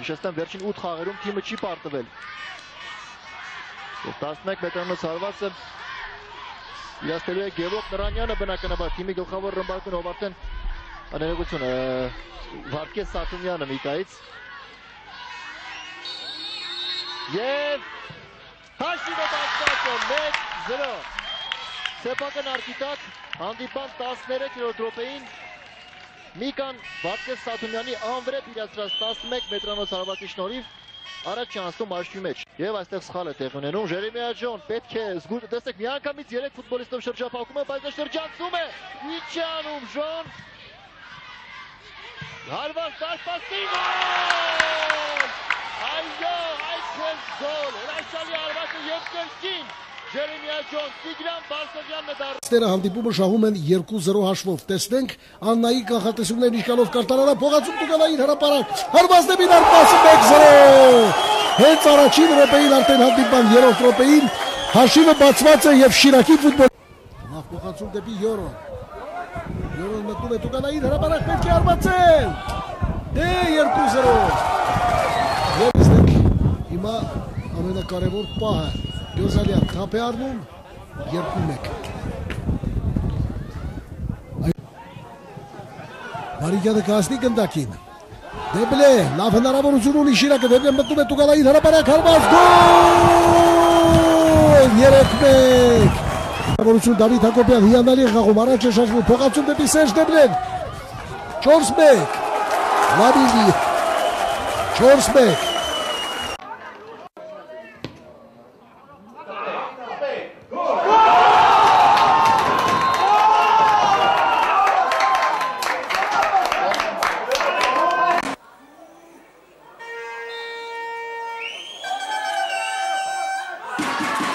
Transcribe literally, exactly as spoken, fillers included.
Հիշեցնեմ վերջին ութ խաղերում թիմը չի պարտվել։ տասնմեկ մետրանոց հարվածը իրացնելու է Գևորգ Նրանյանը, բնականաբար թիմի գլխավոր ռմբարկուն, ով արդեն ներողություն, Վարդգես Սաթունյանը Միկայից։ Եվ հաշիվը բացված է մեկ զրո։ Սեփական արկիտակ հանդիպան տասներեք րոպեին Միկան Վարդգես Սաթունյանի անվրեպ իրացրած տասնմեկ մետրանոց հարվածի շնորհիվ առաջ անցնում աշխուհի մեջ։ Եվ այստեղ սխալ է տեղի ունենում։ Ջերեմիա Ջոն պետք է զգուշ, տեսեք, միանգամից երեք ֆուտբոլիստով շրջափակում է, բայց շրջանցում է։ Ինչ է անում Ջոն։ Հարված դարպասի գոլ։ Այո, այսպես գոլ։ Հրաշալի հարվածը եւ կրկին Ջերեմիա Ջոն, Տիգրան Բարսեղյանն է դառնում։ Ստերը հանդիպումը շահում են երկու զրո հաշվով։ Տեսնենք Աննայի կանխատեսումներն ինչքանով կարտանալա փողացում տուգալային հրապարակ։ Հարված դեպի դարպասը մեկ զրո։ Հենց առաջին րոպեին արդեն հանդիպման երրորդ րոպեին հաշիվը բացված է եւ Շիրակի ֆուտբոլ։ Լավ փողացում դեպի Յորո։ Յորոն մտնում է տուգալային հրապարակ, պետք է հարվածել։ Դե երկու զրո։ Եվ տեսնենք հիմա ամենակարևոր պահը Գյոզալյան թափ է առնում երկու մեկ։ Մարիգյանը կհասնի գնդակին։ Դեբլե, լավ հնարավորություն ունի Շիրակը, Դեբլե մտնում է տուգալային հրապարակ, հարված գոլ։ երեք մեկ։ Հնարավորություն Դավիթ Հակոբյան հիանալի խաղում, առաջ է շարժվում, փոխանցում դեպի Սերժ Դեբլեն։ չորս մեկ։ Լավիզի չորս մեկ։ Thank you.